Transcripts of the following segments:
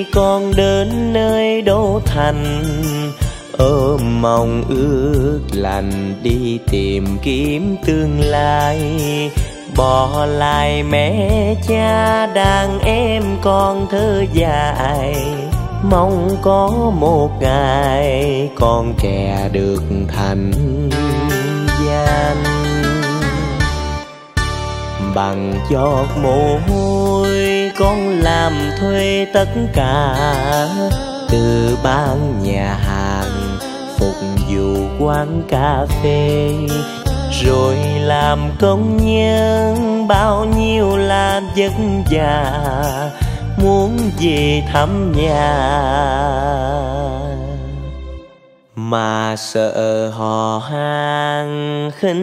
con đến nơi đô thành, ôm mong ước lành đi tìm kiếm tương lai. Bỏ lại mẹ cha đàn em con thơ dài, mong có một ngày con trẻ được thành danh. Bằng giọt mồ hôi con làm thuê tất cả, từ bán nhà hàng phục vụ quán cà phê, rồi làm công nhân bao nhiêu là vất vả, muốn về thăm nhà mà sợ họ hàng khinh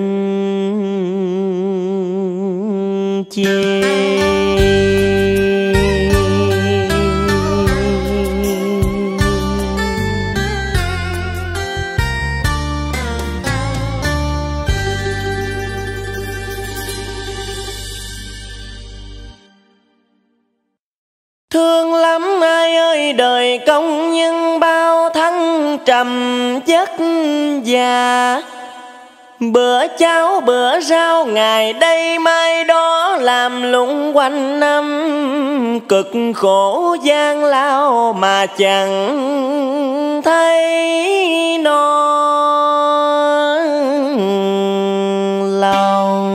chê. Thương lắm ai ơi đời công nhân bao thăng trầm vất vả, bữa cháo bữa rau ngày đây mai đó làm lụng quanh năm, cực khổ gian lao mà chẳng thấy no lòng.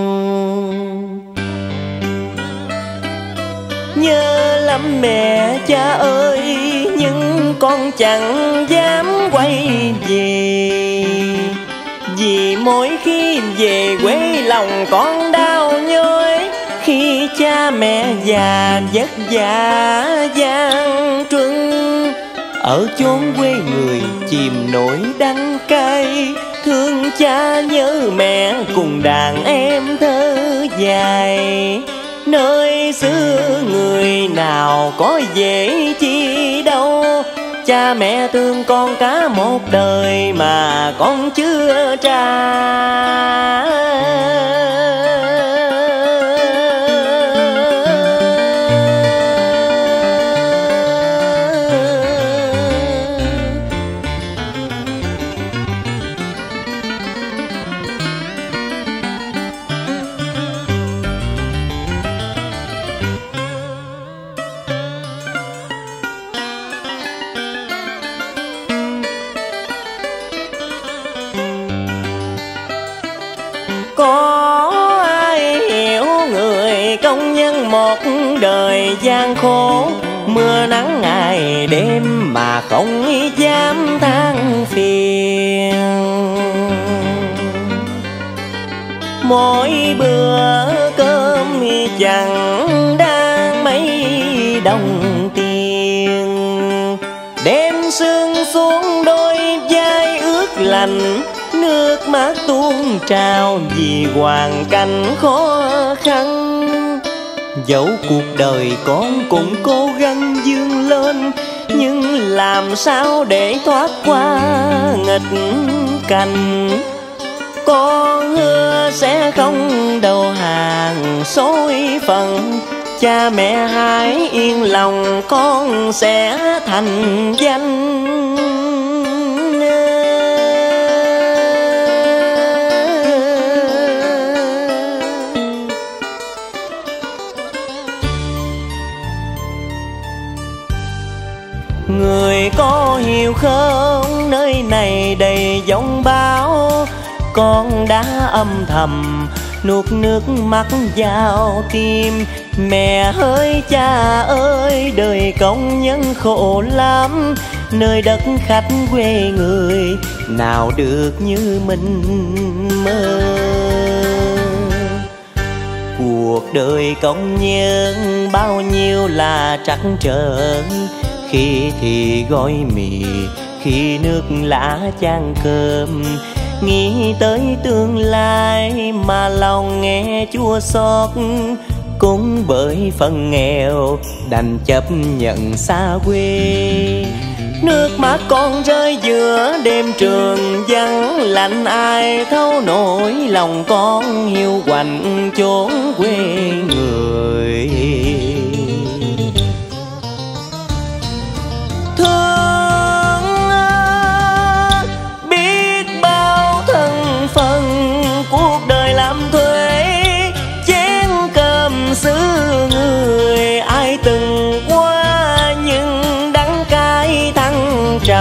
Nhớ lắm mẹ cha ơi nhưng con chẳng dám quay về, vì mỗi khi về quê lòng con đau nhói. Khi cha mẹ già vất vả gian truân, ở chốn quê người chìm nỗi đắng cay. Thương cha nhớ mẹ cùng đàn em thơ dài, nơi xưa người nào có dễ chi đâu. Cha mẹ thương con cả một đời mà con chưa trả. Có ai hiểu người công nhân một đời gian khổ, mưa nắng ngày đêm mà không dám than phiền. Mỗi bữa cơm chẳng đang mấy đồng tiền, đêm sương xuống đôi vai ướt lạnh, nước mắt tuôn trào vì hoàn cảnh khó khăn. Dẫu cuộc đời con cũng cố gắng vươn lên, nhưng làm sao để thoát qua nghịch cảnh. Con hứa sẽ không đầu hàng số phận, cha mẹ hãy yên lòng con sẽ thành danh. Người có hiểu không, nơi này đầy giông bão, con đã âm thầm nuốt nước mắt vào tim. Mẹ ơi cha ơi đời công nhân khổ lắm, nơi đất khách quê người nào được như mình mơ. Cuộc đời công nhân bao nhiêu là trắc trở, khi thì gói mì, khi nước lã chan cơm. Nghĩ tới tương lai mà lòng nghe chua xót, cũng bởi phần nghèo đành chấp nhận xa quê. Nước mắt con rơi giữa đêm trường vắng lạnh, ai thấu nỗi lòng con hiu quạnh chốn quê người.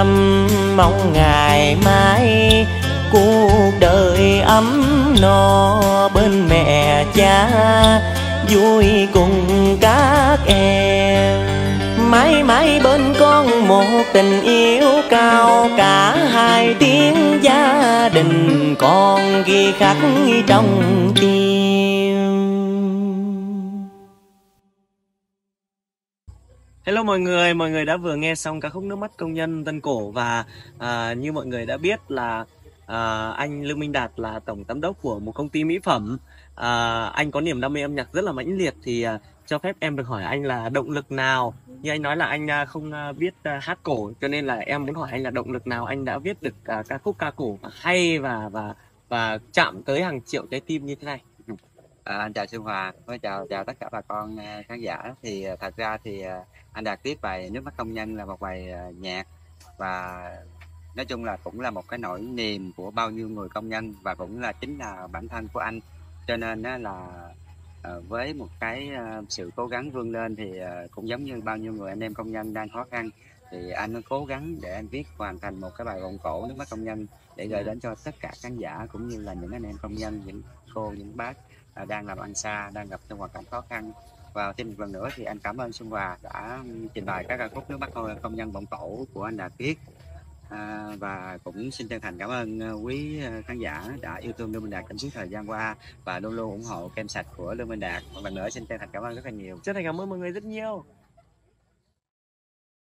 tâm mong ngày mai cuộc đời ấm no bên mẹ cha vui cùng các em. Mãi mãi bên con một tình yêu cao cả hai tiếng gia đình con ghi khắc trong tim. Hello mọi người đã vừa nghe xong ca khúc Nước mắt công nhân Tân Cổ. Và như mọi người đã biết là anh Lương Minh Đạt là tổng giám đốc của một công ty mỹ phẩm. Anh có niềm đam mê âm nhạc rất là mãnh liệt, thì cho phép em được hỏi anh là động lực nào, như anh nói là anh không biết hát cổ, cho nên là em muốn hỏi anh là động lực nào anh đã viết được ca khúc ca cổ hay và chạm tới hàng triệu trái tim như thế này. Anh chào Xuân Hòa, chào tất cả bà con khán giả. Thì thật ra thì anh Đạt viết bài Nước mắt công nhân là một bài nhạc, và nói chung là cũng là một cái nỗi niềm của bao nhiêu người công nhân, và cũng là chính là bản thân của anh. Cho nên là với một cái sự cố gắng vươn lên, thì cũng giống như bao nhiêu người anh em công nhân đang khó khăn, thì anh cố gắng để anh viết hoàn thành một cái bài vọng cổ Nước mắt công nhân để gửi đến cho tất cả khán giả, cũng như là những anh em công nhân, những cô, những bác đang làm ăn xa, đang gặp trong hoàn cảnh khó khăn. Và thêm một lần nữa thì anh cảm ơn Xuân Hòa đã trình bày các ca khúc Nước mắt công nhân vọng cổ của anh Đạt viết. Và cũng xin chân thành cảm ơn quý khán giả đã yêu thương Lương Minh Đạt trong suốt thời gian qua và luôn luôn ủng hộ kem sạch của Lương Minh Đạt. Một lần nữa xin chân thành cảm ơn rất là nhiều. Chân thành cảm ơn mọi người rất nhiều.